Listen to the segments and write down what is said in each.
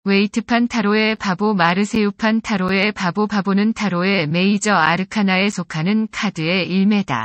웨이트판 타로의 바보 마르세유판 타로의 바보 바보는 타로의 메이저 아르카나에 속하는 카드의 일매다.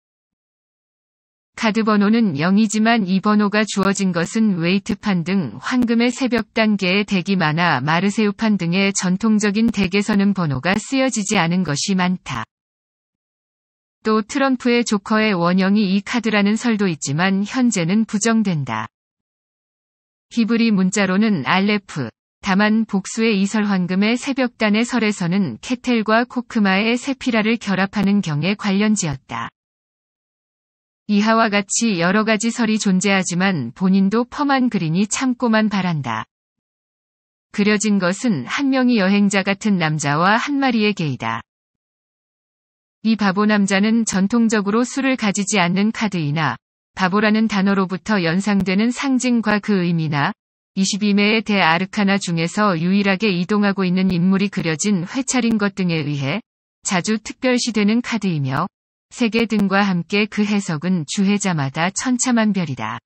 카드 번호는 0이지만 이 번호가 주어진 것은 웨이트판 등 황금의 새벽 단계의 덱이 많아 마르세유판 등의 전통적인 덱에서는 번호가 쓰여지지 않은 것이 많다. 또 트럼프의 조커의 원형이 이 카드라는 설도 있지만 현재는 부정된다. 히브리 문자로는 알레프. 다만 복수의 이설 황금의 새벽단의 설에서는 케텔과 코크마의 세피라를 결합하는 경에 관련지었다. 이하와 같이 여러 가지 설이 존재하지만 본인도 펌한 그리니 참고만 바란다. 그려진 것은 한 명의 여행자 같은 남자와 한 마리의 개이다. 이 바보 남자는 전통적으로 수를 가지지 않는 카드이나 바보라는 단어로부터 연상되는 상징과 그 의미나 22매의 대아르카나 중에서 유일하게 이동하고 있는 인물이 그려진 회차린 것 등에 의해 자주 특별시되는 카드이며 세계 등과 함께 그 해석은 주해자마다 천차만별이다.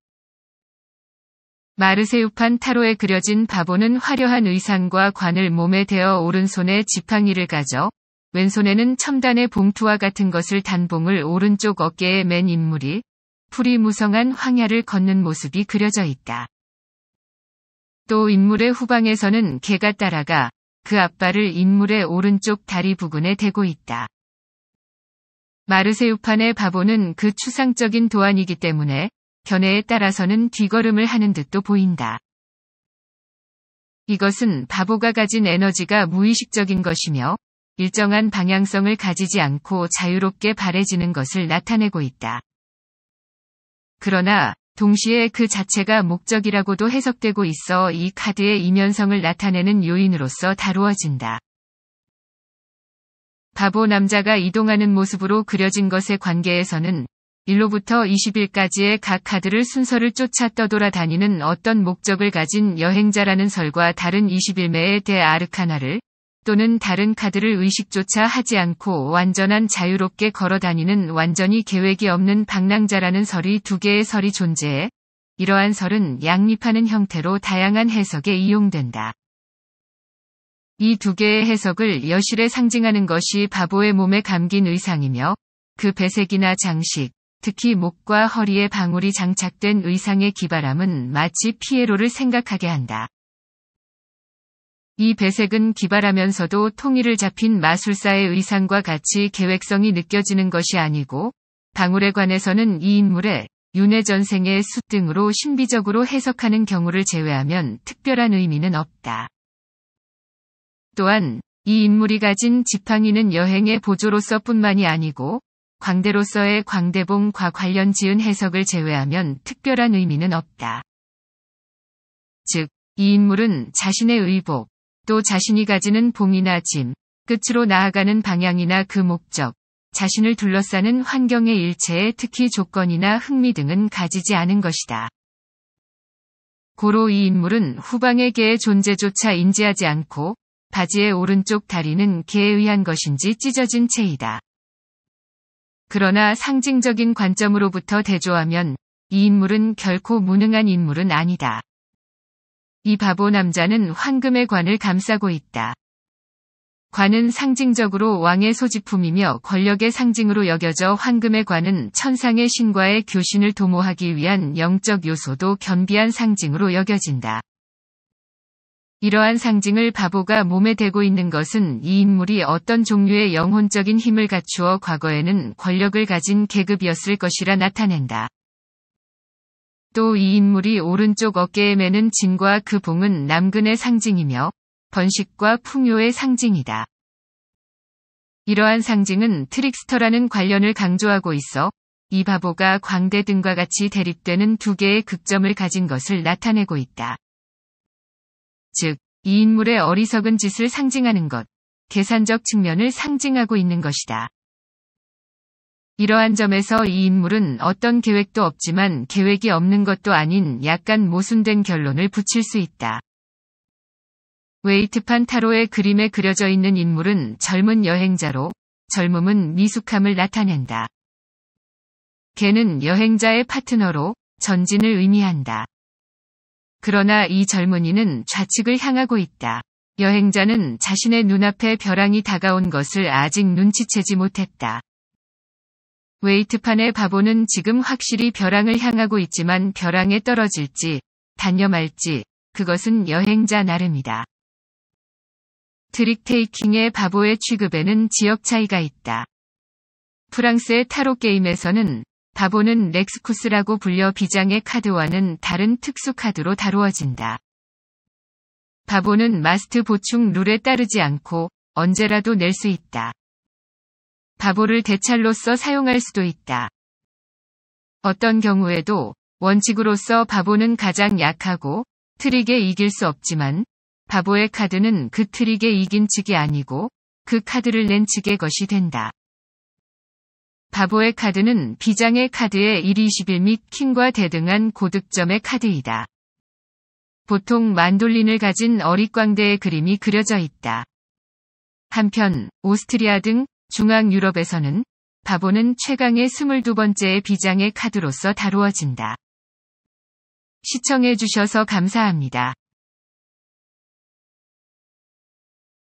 마르세유판 타로에 그려진 바보는 화려한 의상과 관을 몸에 대어 오른손에 지팡이를 가져 왼손에는 첨단의 봉투와 같은 것을 단봉을 오른쪽 어깨에 맨 인물이 풀이 무성한 황야를 걷는 모습이 그려져 있다. 또 인물의 후방에서는 개가 따라가 그 앞발을 인물의 오른쪽 다리 부근에 대고 있다. 마르세유판의 바보는 그 추상적인 도안이기 때문에 견해에 따라서는 뒤걸음을 하는 듯도 보인다. 이것은 바보가 가진 에너지가 무의식적인 것이며 일정한 방향성을 가지지 않고 자유롭게 발해지는 것을 나타내고 있다. 그러나 동시에 그 자체가 목적이라고도 해석되고 있어 이 카드의 이면성을 나타내는 요인으로서 다루어진다. 바보 남자가 이동하는 모습으로 그려진 것의 관계에서는 1로부터 20일까지의 각 카드를 순서를 쫓아 떠돌아다니는 어떤 목적을 가진 여행자라는 설과 다른 21매의 대아르카나를 또는 다른 카드를 의식조차 하지 않고 완전한 자유롭게 걸어다니는 완전히 계획이 없는 방랑자라는 설이 두 개의 설이 존재해 이러한 설은 양립하는 형태로 다양한 해석에 이용된다. 이 두 개의 해석을 여실에 상징하는 것이 바보의 몸에 감긴 의상이며 그 배색이나 장식, 특히 목과 허리에 방울이 장착된 의상의 기발함은 마치 피에로를 생각하게 한다. 이 배색은 기발하면서도 통일을 잡힌 마술사의 의상과 같이 계획성이 느껴지는 것이 아니고 방울에 관해서는 이 인물의 윤회전생의 숫 등으로 신비적으로 해석하는 경우를 제외하면 특별한 의미는 없다. 또한 이 인물이 가진 지팡이는 여행의 보조로서 뿐만이 아니고 광대로서의 광대봉과 관련 지은 해석을 제외하면 특별한 의미는 없다. 즉, 이 인물은 자신의 의복, 또 자신이 가지는 봉이나 짐, 끝으로 나아가는 방향이나 그 목적, 자신을 둘러싸는 환경의 일체에 특히 조건이나 흥미 등은 가지지 않은 것이다. 고로 이 인물은 후방의 개의 존재조차 인지하지 않고 바지의 오른쪽 다리는 개에 의한 것인지 찢어진 채이다. 그러나 상징적인 관점으로부터 대조하면 이 인물은 결코 무능한 인물은 아니다. 이 바보 남자는 황금의 관을 감싸고 있다. 관은 상징적으로 왕의 소지품이며 권력의 상징으로 여겨져 황금의 관은 천상의 신과의 교신을 도모하기 위한 영적 요소도 겸비한 상징으로 여겨진다. 이러한 상징을 바보가 몸에 대고 있는 것은 이 인물이 어떤 종류의 영혼적인 힘을 갖추어 과거에는 권력을 가진 계급이었을 것이라 나타낸다. 또 이 인물이 오른쪽 어깨에 매는 진과 그 봉은 남근의 상징이며 번식과 풍요의 상징이다. 이러한 상징은 트릭스터라는 관련을 강조하고 있어 이 바보가 광대 등과 같이 대립되는 두 개의 극점을 가진 것을 나타내고 있다. 즉, 이 인물의 어리석은 짓을 상징하는 것, 계산적 측면을 상징하고 있는 것이다. 이러한 점에서 이 인물은 어떤 계획도 없지만 계획이 없는 것도 아닌 약간 모순된 결론을 붙일 수 있다. 웨이트판 타로의 그림에 그려져 있는 인물은 젊은 여행자로 젊음은 미숙함을 나타낸다. 개는 여행자의 파트너로 전진을 의미한다. 그러나 이 젊은이는 좌측을 향하고 있다. 여행자는 자신의 눈앞에 벼랑이 다가온 것을 아직 눈치채지 못했다. 웨이트판의 바보는 지금 확실히 벼랑을 향하고 있지만 벼랑에 떨어질지, 단념할지, 그것은 여행자 나름이다. 트릭테이킹의 바보의 취급에는 지역 차이가 있다. 프랑스의 타로 게임에서는 바보는 렉스쿠스라고 불려 비장의 카드와는 다른 특수 카드로 다루어진다. 바보는 마스트 보충 룰에 따르지 않고 언제라도 낼 수 있다. 바보를 대찰로서 사용할 수도 있다. 어떤 경우에도 원칙으로서 바보는 가장 약하고 트릭에 이길 수 없지만 바보의 카드는 그 트릭에 이긴 측이 아니고 그 카드를 낸 측의 것이 된다. 바보의 카드는 비장의 카드의 1, 21 및 킹과 대등한 고득점의 카드이다. 보통 만돌린을 가진 어릿광대의 그림이 그려져 있다. 한편 오스트리아 등 중앙 유럽에서는 바보는 최강의 22번째의 비장의 카드로서 다루어진다. 시청해주셔서 감사합니다.